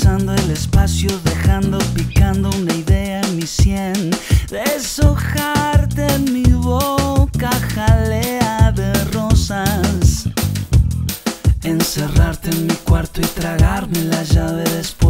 atravesando el espacio, dejando picando una idea en mi sien. Deshojarte en mi boca, jalea de rosas. Encerrarte en mi cuarto y tragarme la llave después.